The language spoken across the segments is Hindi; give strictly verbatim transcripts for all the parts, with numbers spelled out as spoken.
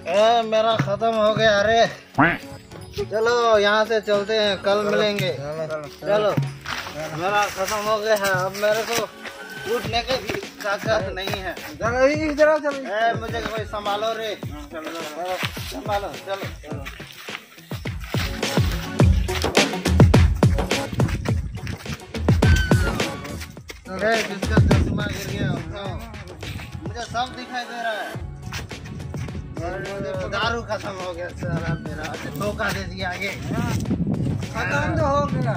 ए, मेरा खत्म हो गया। अरे चलो यहाँ से चलते हैं, कल मिलेंगे। चलो मेरा खत्म हो गया है, अब मेरे को उठने के भी ताकत नहीं है। चलो चलो ए, मुझे कोई संभालो रे। संभालो चलो चलो। ए, किसका चश्मा गिर गया? मुझे सब दिखाई दे रहा है। दारू खत्म हो गया सारा मेरा। धोखा दे दिया आगे। खत्म तो हो गया।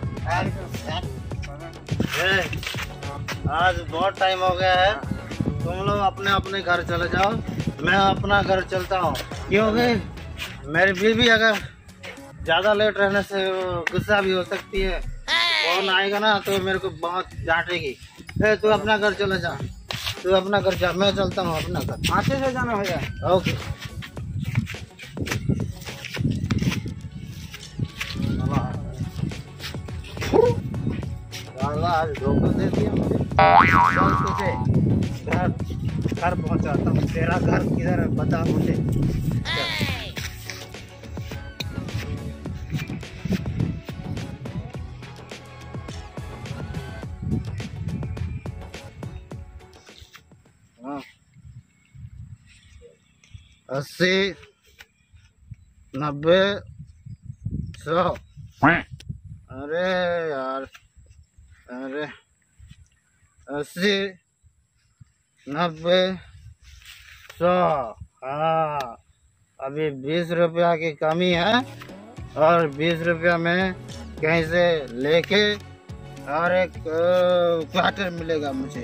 आज बहुत टाइम हो गया है, तुम लोग अपने अपने घर चले जाओ, मैं अपना घर चलता हूँ। क्योंकि मेरी बीवी अगर ज्यादा लेट रहने से गुस्सा भी हो सकती है, फोन आएगा ना तो मेरे को बहुत डांटेगी। फिर तू अपना घर चले जा, तू अपना घर जा, मैं चलता हूँ अपना घर। अच्छे से जाना भैया। ओके। आज धोखा दे दिया मुझे। चल तुझे घर घर पहुंचाता हूँ। तेरा घर किधर है बता मुझे। हाँ, अस्सी नब्बे सौ। अरे यार, अरे अस्सी नब्बे सौ। हाँ, अभी बीस रुपया की कमी है और बीस रुपया में कहीं से लेके और एक क्वार्टर मिलेगा मुझे।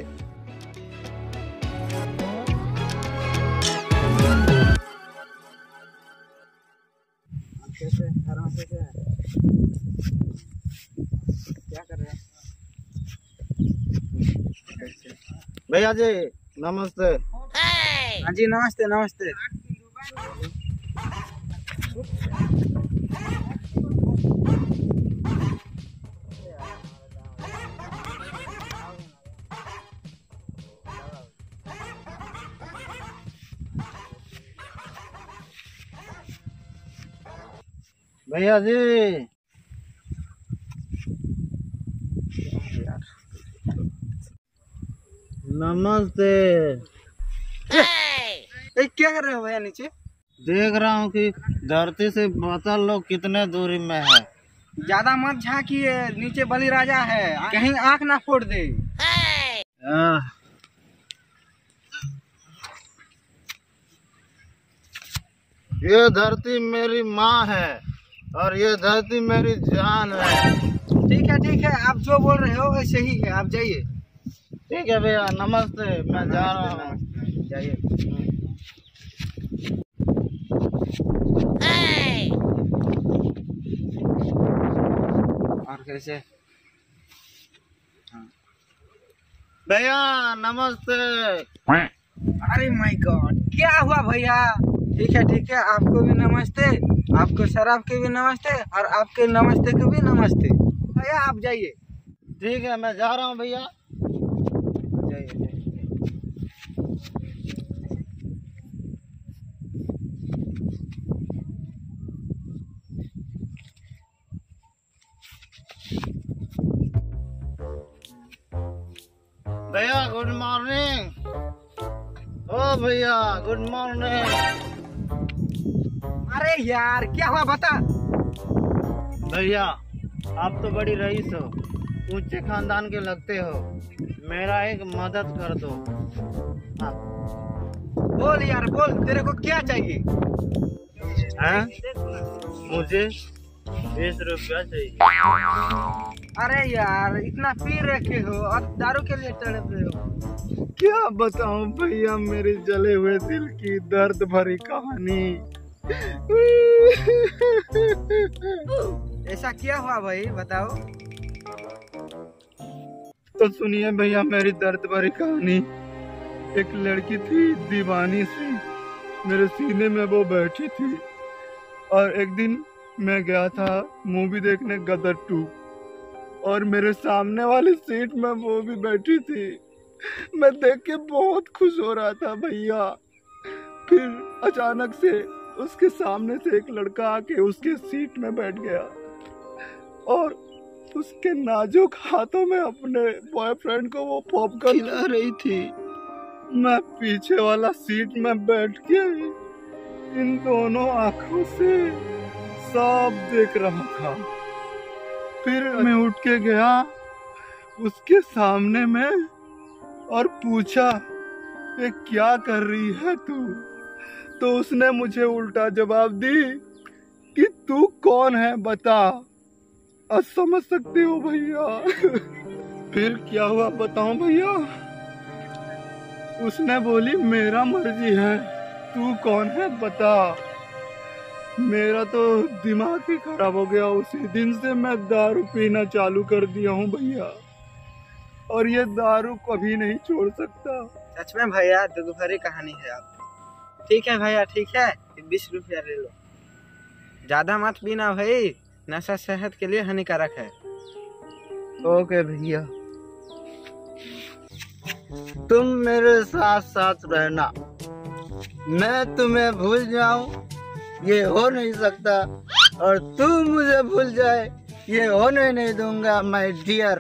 कैसे आराम से क्या कर रहे हैं भैया जी? नमस्ते। हाँ जी नमस्ते नमस्ते। भैया जी नमस्ते। ए, क्या कर रहे हो भैया नीचे? देख रहा हूँ कि धरती से बादल लोग कितने दूरी में है। ज्यादा मत झांकिए, नीचे बलि राजा है, कहीं आंख ना फोड़ दे। आह, ये धरती मेरी माँ है और ये धरती मेरी जान है। ठीक है ठीक है, आप जो बोल रहे हो वैसे ही है, आप जाइए। ठीक है भैया, नमस्ते, मैं जा रहा हूँ। जाइए। और कैसे? भैया नमस्ते। अरे माय गॉड, क्या हुआ भैया? ठीक है ठीक है, आपको भी नमस्ते, आपको शराब के भी नमस्ते और आपके नमस्ते को भी नमस्ते। भैया आप जाइए। ठीक है, मैं जा रहा हूँ भैया। जाइए जाइए। भैया गुड मॉर्निंग। ओ भैया गुड मॉर्निंग। अरे यार क्या हुआ बता। भैया आप तो बड़ी रईस हो, ऊंचे खानदान के लगते हो, मेरा एक मदद कर दो। हाँ। बोल यार बोल, तेरे को क्या चाहिए? हैं? मुझे बीस रुपया चाहिए। अरे यार इतना पी रखे हो और दारू के लिए तड़प रहे हो। क्या बताऊं भैया मेरे जले हुए दिल की दर्द भरी कहानी। ऐसा क्या हुआ भाई बताओ। तो सुनिए भैया मेरी दर्द भरी कहानी। एक लड़की थी दीवानी सी, मेरे सीने में वो बैठी थी और एक दिन मैं गया था मूवी देखने गदर टू और मेरे सामने वाली सीट में वो भी बैठी थी। मैं देख के बहुत खुश हो रहा था भैया। फिर अचानक से उसके सामने से एक लड़का आके उसके सीट में बैठ गया और उसके नाजुक हाथों में अपने बॉयफ्रेंड को वो पॉपकॉर्न खिला रही थी। मैं पीछे वाला सीट में बैठ के इन दोनों आंखों से सब देख रहा था। फिर मैं उठ के गया उसके सामने में और पूछा, ये क्या कर रही है तू? तो उसने मुझे उल्टा जवाब दी कि तू कौन है बता। अब समझ सकते हो भैया। फिर क्या हुआ बताऊं भैया? उसने बोली मेरा मर्जी है, तू कौन है बता। मेरा तो दिमाग ही खराब हो गया। उसी दिन से मैं दारू पीना चालू कर दिया हूँ भैया, और ये दारू कभी नहीं छोड़ सकता। सच में भैया दुखभरी कहानी है आप। ठीक है भैया, ठीक है, बीस रुपया ले लो। ज्यादा मत पीना भाई, नशा सेहत के लिए हानिकारक है। ओके भैया, तुम मेरे साथ साथ रहना, मैं तुम्हें भूल जाऊं ये हो नहीं सकता, और तू मुझे भूल जाए ये होने नहीं दूंगा माय डियर।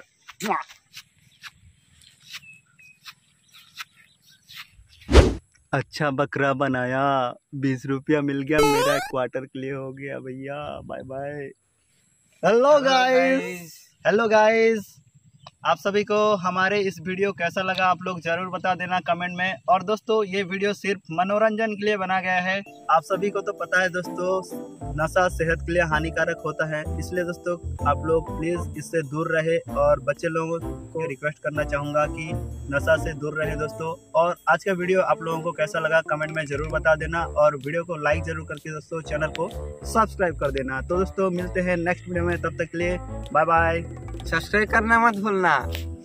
अच्छा बकरा बनाया, बीस रुपया मिल गया, मेरा क्वार्टर क्लियर हो गया भैया। Bye bye. Hello guys, hello guys, आप सभी को हमारे इस वीडियो कैसा लगा आप लोग जरूर बता देना कमेंट में। और दोस्तों ये वीडियो सिर्फ मनोरंजन के लिए बना गया है। आप सभी को तो पता है दोस्तों नशा सेहत के लिए हानिकारक होता है, इसलिए दोस्तों आप लोग प्लीज इससे दूर रहे। और बच्चे लोगों को रिक्वेस्ट करना चाहूंगा कि नशा से दूर रहे दोस्तों। और आज का वीडियो आप लोगों को कैसा लगा कमेंट में जरूर बता देना, और वीडियो को लाइक जरूर करके दोस्तों चैनल को सब्सक्राइब कर देना। तो दोस्तों मिलते हैं नेक्स्ट वीडियो में, तब तक के लिए बाय बाय। सब्सक्राइब करना मत भूलना।